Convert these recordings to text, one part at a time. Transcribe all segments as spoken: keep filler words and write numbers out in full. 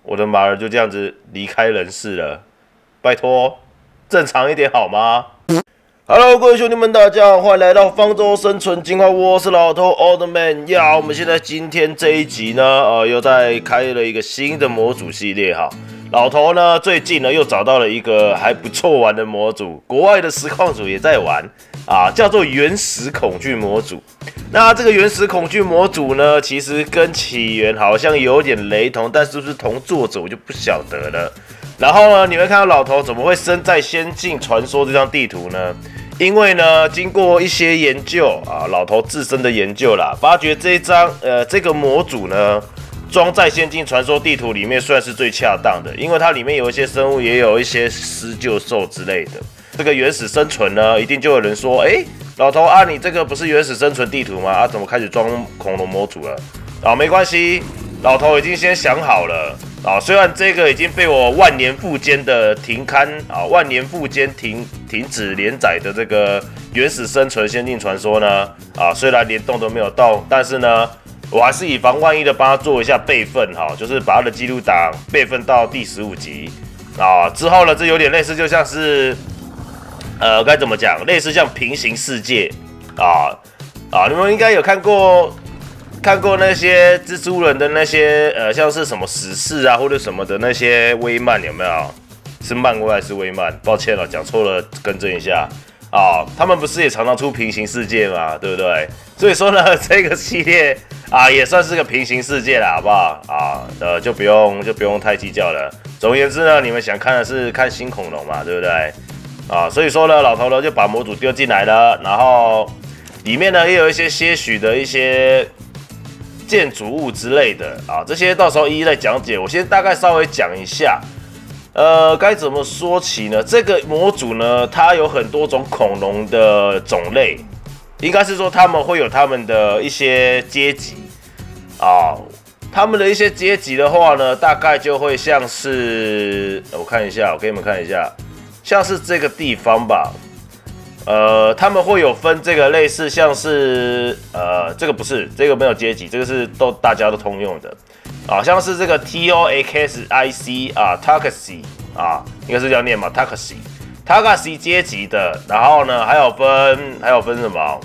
我的马儿就这样子离开人世了。拜托，正常一点好吗？ Hello， 各位兄弟们，大家好，欢迎来到方舟生存进化，我是老头 Old Man 呀。我们现在今天这一集呢，呃，又在开了一个新的模组系列哈。老头呢，最近呢又找到了一个还不错玩的模组，国外的实况组也在玩啊，叫做原始恐惧模组。那这个原始恐惧模组呢，其实跟起源好像有点雷同，但是不是同作者我就不晓得了。然后呢，你会看到老头怎么会身在仙境传说这张地图呢？因为呢，经过一些研究啊，老头自身的研究啦，发觉这一张呃这个模组呢，装在仙境传说地图里面算是最恰当的，因为它里面有一些生物，也有一些施救兽之类的。这个原始生存呢，一定就有人说，哎，老头啊，你这个不是原始生存地图吗？啊，怎么开始装恐龙模组了？啊，没关系，老头已经先想好了。啊，虽然这个已经被我万年复坚的停刊啊，万年复坚停停止连载的这个原始生存仙境传说呢，啊，虽然连动都没有动，但是呢，我还是以防万一的帮他做一下备份哈，就是把他的记录档备份到第十五集啊。之后呢，这有点类似，就像是呃该怎么讲，类似像平行世界啊啊，你们应该有看过。看过那些蜘蛛人的那些呃，像是什么死侍啊，或者什么的那些微漫有没有？是漫威还是微漫？抱歉了，讲错了，更正一下啊、哦。他们不是也常常出平行世界嘛，对不对？所以说呢，这个系列啊，也算是个平行世界啦，好不好？啊，呃，就不用就不用太计较了。总而言之呢，你们想看的是看新恐龙嘛，对不对？啊，所以说呢，老头呢就把模组丢进来了，然后里面呢也有一些些许的一些。建筑物之类的啊，这些到时候一一再讲解。我先大概稍微讲一下，呃，该怎么说起呢？这个模组呢，它有很多种恐龙的种类，应该是说他们会有他们的一些阶级啊。他们的一些阶级的话呢，大概就会像是，我看一下，我给你们看一下，像是这个地方吧。呃，他们会有分这个类似像是呃，这个不是，这个没有阶级，这个是都大家都通用的，啊，像是这个 T O X I C 啊 ，Taxi 啊，应该是这样念嘛 ，Taxi，Taxi 阶级的，然后呢还有分还有分什么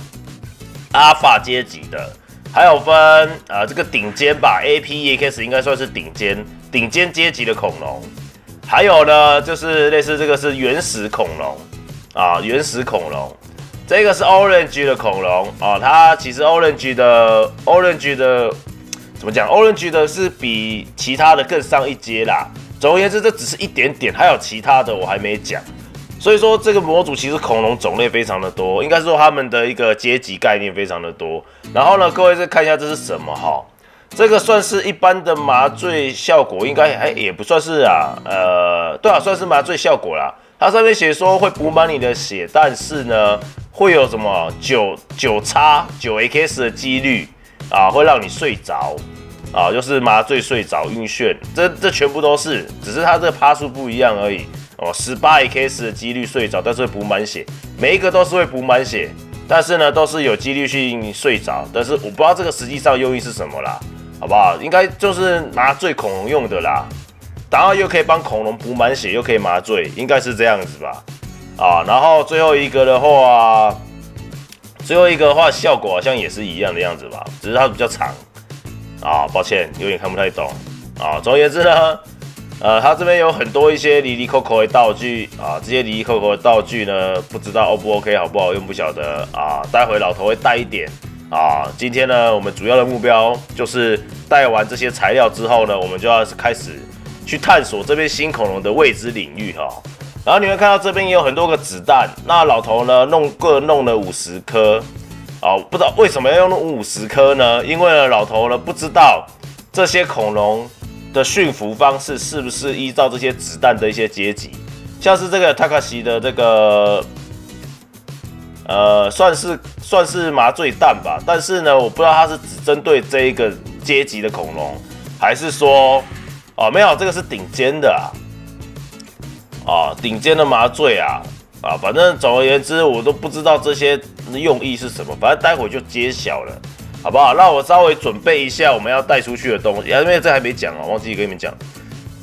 Alpha 阶级的，还有分啊这个顶尖吧 ，A P E X 应该算是顶尖顶尖阶级的恐龙，还有呢就是类似这个是原始恐龙。啊，原始恐龙，这个是 Orange 的恐龙啊，它其实 Orange 的 Orange 的怎么讲 ？Orange 的是比其他的更上一阶啦。总而言之，这只是一点点，还有其他的我还没讲。所以说，这个模组其实恐龙种类非常的多，应该说他们的一个阶级概念非常的多。然后呢，各位再看一下这是什么哈？这个算是一般的麻醉效果，应该哎也不算是啊，呃，对啊，算是麻醉效果啦。它上面写说会补满你的血，但是呢，会有什么九九叉九 X 的几率啊，会让你睡着啊，就是麻醉睡着晕眩，这这全部都是，只是它这个趴数不一样而已哦。十八 X 的几率睡着，但是会补满血，每一个都是会补满血，但是呢都是有几率性睡着，但是我不知道这个实际上用意是什么啦，好不好？应该就是麻醉恐龙用的啦。然后又可以帮恐龙补满血，又可以麻醉，应该是这样子吧？啊，然后最后一个的话，最后一个的话效果好像也是一样的样子吧，只是它比较长。啊，抱歉，有点看不太懂。啊，总而言之呢，呃，它这边有很多一些离离扣扣的道具啊，这些离离扣扣的道具呢，不知道 O 不 OK 好不好用，不晓得啊。待会老头会带一点啊。今天呢，我们主要的目标就是带完这些材料之后呢，我们就要开始。去探索这边新恐龙的未知领域哈，然后你会看到这边也有很多个子弹，那老头呢弄各弄了五十颗，啊，不知道为什么要用五十颗呢？因为呢老头呢不知道这些恐龙的驯服方式是不是依照这些子弹的一些阶级，像是这个塔卡西的这个，呃，算是算是麻醉弹吧，但是呢我不知道它是只针对这一个阶级的恐龙，还是说。哦，没有，这个是顶尖的啊，啊，顶尖的麻醉啊，啊，反正总而言之，我都不知道这些用意是什么，反正待会就揭晓了，好不好？那我稍微准备一下我们要带出去的东西，因为这还没讲哦，忘记跟你们讲，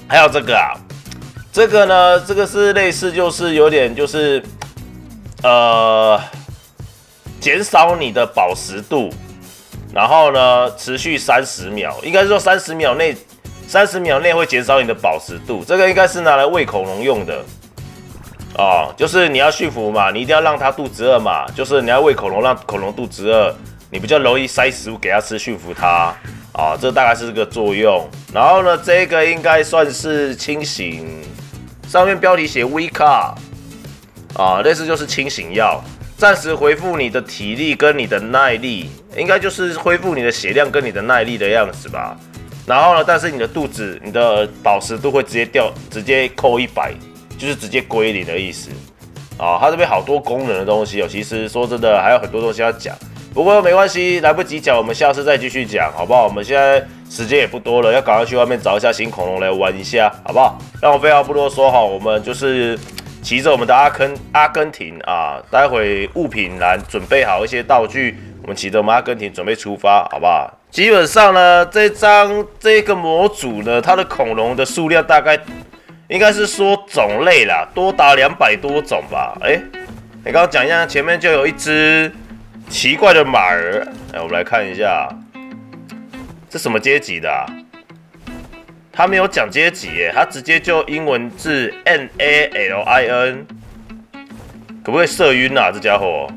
还有这个啊，这个呢，这个是类似就是有点就是呃减少你的饱食度，然后呢持续三十秒，应该是说三十秒内。 三十秒内会减少你的饱食度，这个应该是拿来喂恐龙用的哦。就是你要驯服嘛，你一定要让它肚子饿嘛，就是你要喂恐龙，让恐龙肚子饿，你比较容易塞食物给它吃，驯服它啊、哦。这大概是这个作用。然后呢，这个应该算是清醒，上面标题写 Wake Up 啊，类似就是清醒药，暂时恢复你的体力跟你的耐力，应该就是恢复你的血量跟你的耐力的样子吧。 然后呢？但是你的肚子、你的饱食度会直接掉，直接扣一百，就是直接归零的意思啊、哦。它这边好多功能的东西哦，其实说真的还有很多东西要讲，不过没关系，来不及讲，我们下次再继续讲，好不好？我们现在时间也不多了，要赶快去外面找一下新恐龙来玩一下，好不好？让我废话不多说哈，我们就是骑着我们的阿根阿根廷啊，待会物品栏准备好一些道具，我们骑着我们阿根廷准备出发，好不好？ 基本上呢，这张这个模组呢，它的恐龙的数量大概应该是说种类啦，多达两百多种吧。哎、欸，你刚刚讲一下，前面就有一只奇怪的马儿。哎，我们来看一下，这什么阶级的啊？他没有讲阶级耶，他直接就英文字 N A L I N， 可不可以射晕啊？这家伙，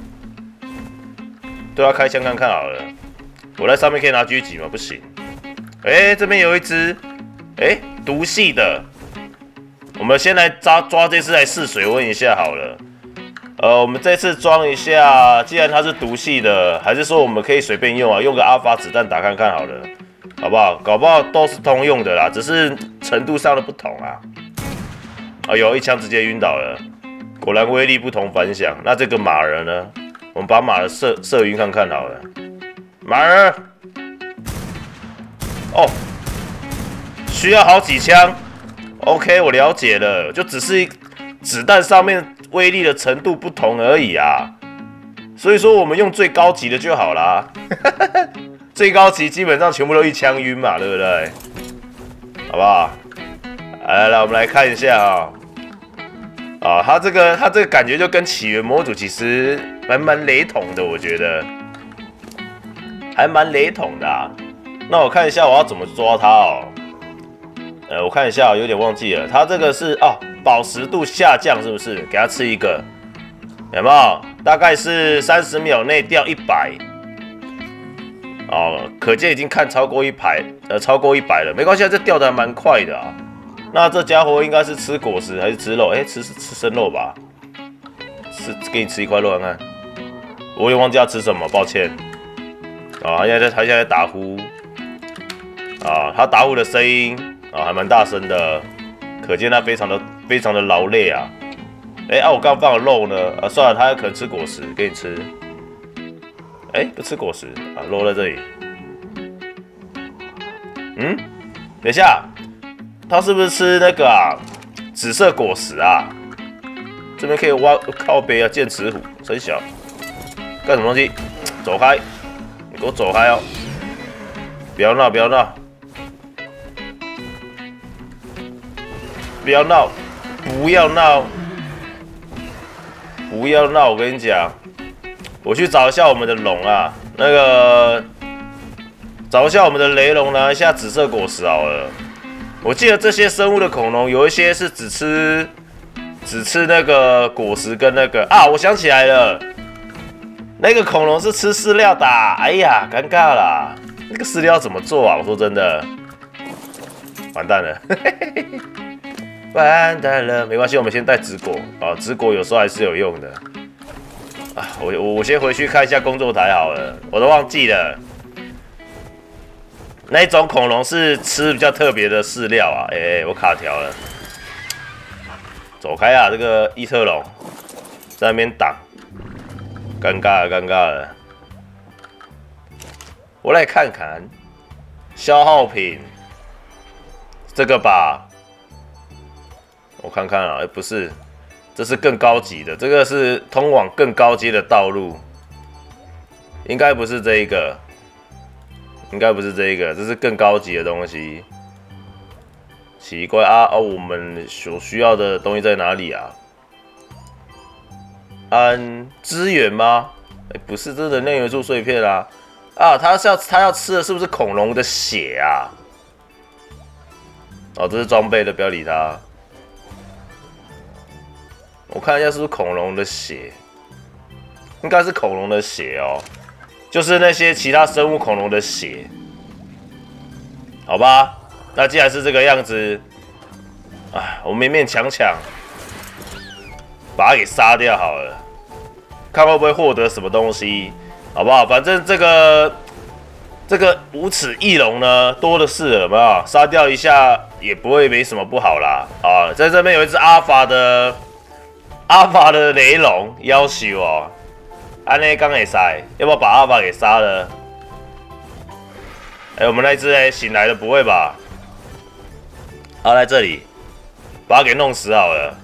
对他开枪看看好了。 我在上面可以拿狙击吗？不行。哎、欸，这边有一只，哎、欸，毒系的。我们先来抓抓这只来试水温一下好了。呃，我们这次装一下，既然它是毒系的，还是说我们可以随便用啊？用个阿法子弹打看看好了，好不好？搞不好都是通用的啦，只是程度上的不同啊。哎呦，一枪直接晕倒了，果然威力不同凡响。那这个马儿呢？我们把马儿射射晕看看好了。 马儿，哦，需要好几枪 ，OK， 我了解了，就只是子弹上面威力的程度不同而已啊。所以说我们用最高级的就好啦，最高级基本上全部都一枪晕嘛，对不对？好不好？来来，我们来看一下啊、哦，啊，它这个它这个感觉就跟起源模组其实蛮蛮雷同的，我觉得。 还蛮雷同的、啊，那我看一下我要怎么抓它哦。呃，我看一下，有点忘记了，它这个是哦，饱食度下降是不是？给它吃一个，有没有？大概是三十秒内掉一百。哦，可见已经看超过一排，呃，超过一百了，没关系，这掉的还蛮快的啊。那这家伙应该是吃果实还是吃肉？哎、欸，吃吃生肉吧，吃给你吃一块肉看看。我也忘记要吃什么，抱歉。 啊，他现在他现在打呼，啊，他打呼的声音啊还蛮大声的，可见他非常的非常的劳累啊。哎、欸、啊，我刚放的肉呢？啊，算了，他可能吃果实，给你吃。哎、欸，不吃果实啊，肉在这里。嗯，等一下，他是不是吃那个啊？紫色果实啊？这边可以挖靠背啊，剑齿虎，真小，干什么东西？走开！ 你给我走开哦！不要闹，不要闹，不要闹，不要闹，不要闹！我跟你讲，我去找一下我们的龙啊，那个找一下我们的雷龙，拿一下紫色果实好了。我记得这些生物的恐龙有一些是只吃只吃那个果实跟那个啊，我想起来了。 那个恐龙是吃饲料的、啊，哎呀，尴尬啦！那个饲料怎么做啊？我说真的，完蛋了，完蛋了，没关系，我们先带纸果啊，纸果有时候还是有用的啊。我我我先回去看一下工作台好了，我都忘记了。那一种恐龙是吃比较特别的饲料啊，哎、欸，我卡条了，走开啊！这个异特龙在那边挡。 尴尬了，尴尬了。我来看看消耗品，这个吧。我看看啊，哎、欸，不是，这是更高级的，这个是通往更高阶的道路，应该不是这一个，应该不是这一个，这是更高级的东西。 奇怪啊啊！我们所需要的东西在哪里啊？按资源吗？哎，不是，这是人类元素碎片啊！啊，他是要他要吃的是不是恐龙的血啊？哦，这是装备的，不要理他。我看一下是不是恐龙的血，应该是恐龙的血哦，就是那些其他生物恐龙的血，好吧？那既然是这个样子，啊，我勉勉强强把它给杀掉好了，看会不会获得什么东西，好不好？反正这个这个无齿翼龙呢，多的是，有没有？杀掉一下也不会没什么不好啦。啊，在这边有一只阿法的阿法的雷龙，要求哦，安内刚也塞，要不要把阿法给杀了？哎、欸，我们那只哎醒来了，不会吧？好，在这里把它给弄死好了。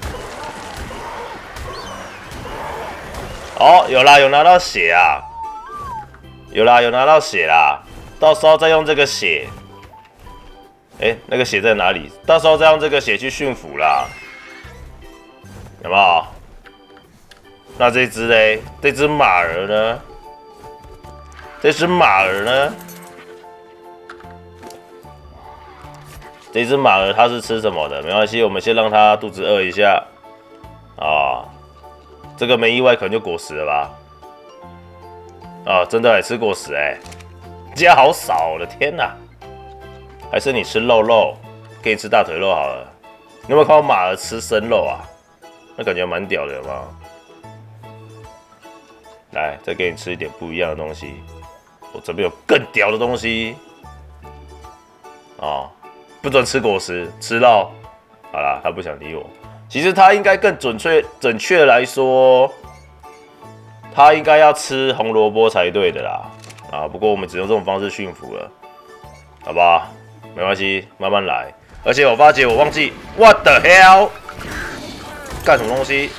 哦，有啦，有拿到血啊，有啦，有拿到血啦。到时候再用这个血，哎、欸，那个血在哪里？到时候再用这个血去驯服啦，有没有？那这只嘞，这只马儿呢？这只马儿呢？这只马儿它是吃什么的？没关系，我们先让它肚子饿一下啊。这个没意外，可能就果实了吧？啊，真的也吃果实哎、欸，加好少，我的天哪！还是你吃肉肉，给你吃大腿肉好了。你有没有看到马儿吃生肉啊？那感觉蛮屌的，有没有？来，再给你吃一点不一样的东西。我这边有更屌的东西哦。不准吃果实，吃肉。好啦，他不想理我。其实他应该更准确、准确来说，他应该要吃红萝卜才对的啦。啊，不过我们只用这种方式驯服了，好吧？没关系，慢慢来。而且我发觉我忘记 ，What the hell？ 干什么东西？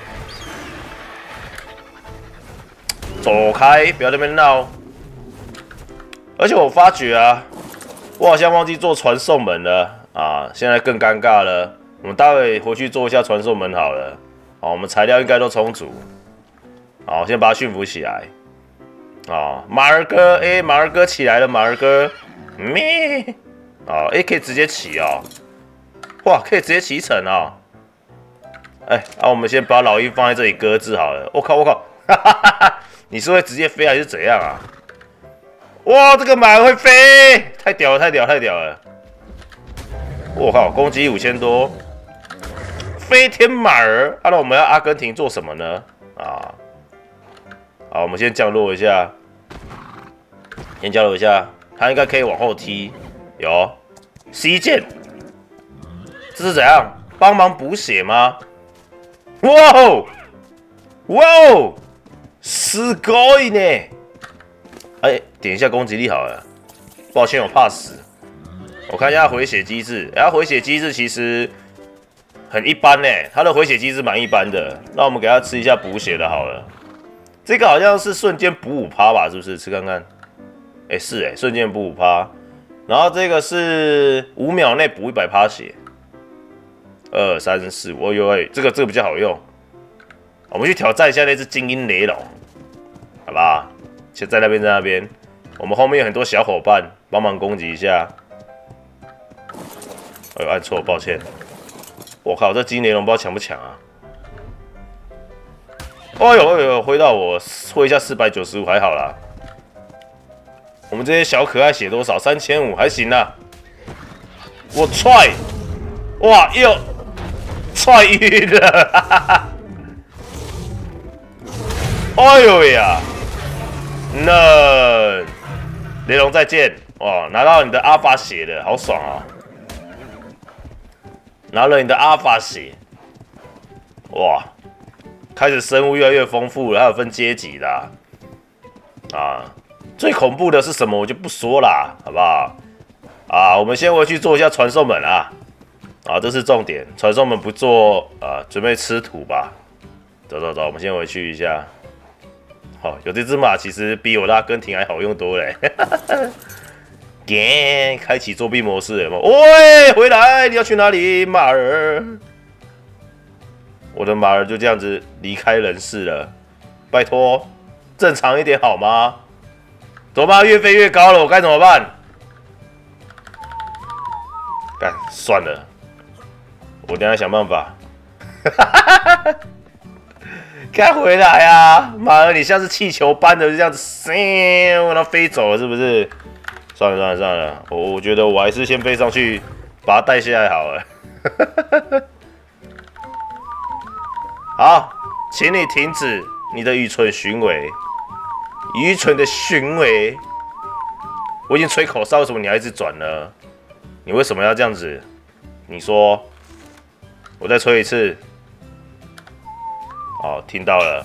走开，不要在那边闹。而且我发觉啊。我好像忘记做传送门了啊！现在更尴尬了。我们待会回去做一下传送门好了。好，我们材料应该都充足。好，先把它驯服起来。啊，马儿哥，哎、欸，马儿哥起来了，马儿哥，咩？啊，哎、欸，可以直接起哦。哇，可以直接启程哦。哎、欸，那、啊、我们先把老鹰放在这里搁置好了。我靠，我靠，哈哈哈哈！你是会直接飞还是怎样啊？哇，这个马会飞，太屌了，太屌了，太屌了！我靠，攻击五千多，飞天马儿。啊，那我们要阿根廷做什么呢？啊，好，我们先降落一下，先降落一下，它应该可以往后踢。有 C 键，这是怎样？帮忙补血吗？哇哦，哇哦，すごいね！哎，点一下攻击力好了。抱歉，我怕死。我看一下回血机制，然后回血机制其实很一般呢，它的回血机制蛮一般的。那我们给它吃一下补血的好了。这个好像是瞬间补五趴吧？是不是？吃看看。哎，是哎，瞬间补五趴。然后这个是五秒内补一百趴血。二三四，我有哎，这个这个比较好用。我们去挑战一下那只精英雷龙，好吧？先在那边，在那边，我们后面有很多小伙伴帮忙攻击一下。哎呦，按错，抱歉。我靠，这金雷龙不知道强不强啊？哎呦哎呦，挥到我，挥一下四百九十五还好啦。我们这些小可爱血多少？三千五还行啦。我踹，哇，又踹晕了，哈哈哈。哎呦呀！那雷龙再见！哇，拿到你的阿法血了，好爽啊！拿了你的阿法血，哇，开始生物越来越丰富了，还有分阶级的啊！啊最恐怖的是什么？我就不说啦，好不好？啊，我们先回去做一下传送门啊！啊，这是重点，传送门不做啊，准备吃土吧。走走走，我们先回去一下。好、哦，有这只马其实比我的阿根廷还好用多嘞。 耶，开启作弊模式了吗？喂，回来！你要去哪里，马儿？我的马儿就这样子离开人世了。拜托，正常一点好吗？怎么办？越飞越高了，我该怎么办？干，算了，我等一下想办法。该回来啊，马儿，你像是气球般的就这样子，然后飞走了，是不是？算了算了算了，我我觉得我还是先飞上去，把它带下来好了。好，请你停止你的愚蠢行为，愚蠢的行为。我已经吹口哨，为什么你还一直转呢？你为什么要这样子？你说，我再吹一次。哦，听到了。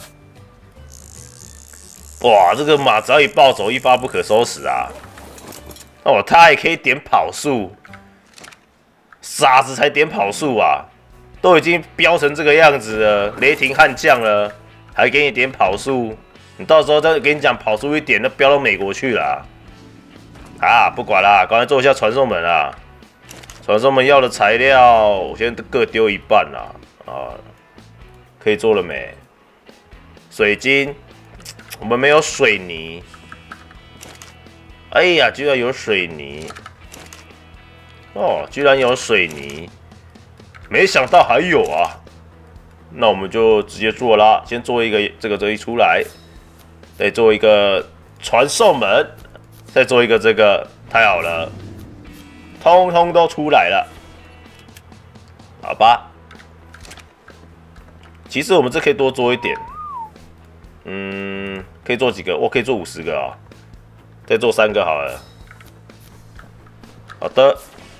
哇，这个马只要一暴走，一发不可收拾啊！哦，他还可以点跑速，傻子才点跑速啊！都已经飙成这个样子了，雷霆悍将了，还给你点跑速，你到时候再跟你讲跑速一点，那飙到美国去了。啊，不管啦，赶快做一下传送门啊！传送门要的材料，我先各丢一半啦。啊，可以做了没？水晶，我们没有水泥。哎呀，居然有水泥！哦，居然有水泥，没想到还有啊！那我们就直接做啦，先做一个这个这一出来，再做一个传送门，再做一个这个，太好了，通通都出来了，好吧？其实我们这可以多做一点，嗯，可以做几个？我可以做五十个啊、哦，再做三个好了。好的。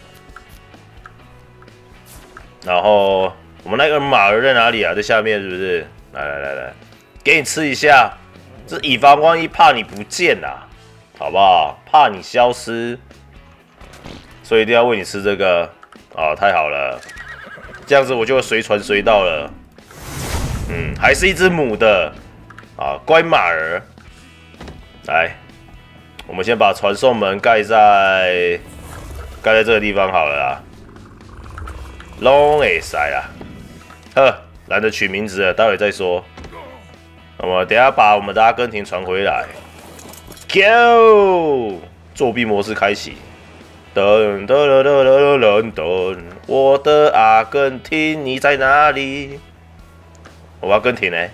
然后我们那个马儿在哪里啊？在下面是不是？来来来来，给你吃一下，这以防万一，怕你不见啊，好不好？怕你消失，所以一定要喂你吃这个啊、哦！太好了，这样子我就会随传随到了。嗯，还是一只母的啊，乖马儿。来，我们先把传送门盖在盖在这个地方好了啦。拢会使啦，呵，懒得取名字了，待会再说。那么等一下把我们的阿根廷传回来 ，Go！ 作弊模式开启，噔噔噔噔噔噔噔，我的阿根廷你在哪里？我阿根廷呢？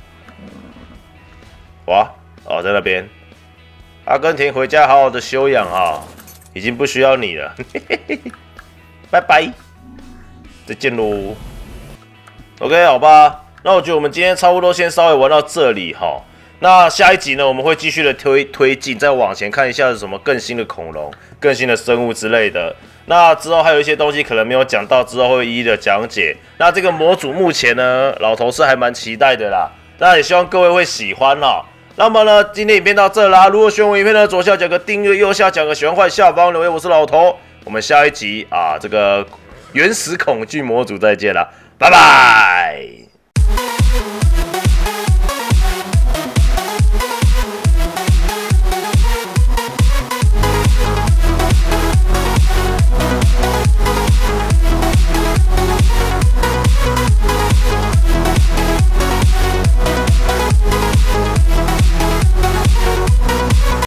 哇，哦，在那边。阿根廷回家好好的休养啊，已经不需要你了，嘿嘿嘿，拜拜。再见喽 ，OK， 好吧，那我觉得我们今天差不多先稍微玩到这里哈。那下一集呢，我们会继续的推推进，再往前看一下有什么更新的恐龙、更新的生物之类的。那之后还有一些东西可能没有讲到，之后会一一的讲解。那这个模组目前呢，老头是还蛮期待的啦。那也希望各位会喜欢哦。那么呢，今天影片到这啦。如果喜欢我影片呢，左下角个订阅，右下角个喜欢坏，下方留言。我是老头，我们下一集啊，这个。原始恐惧模组再见了，拜拜。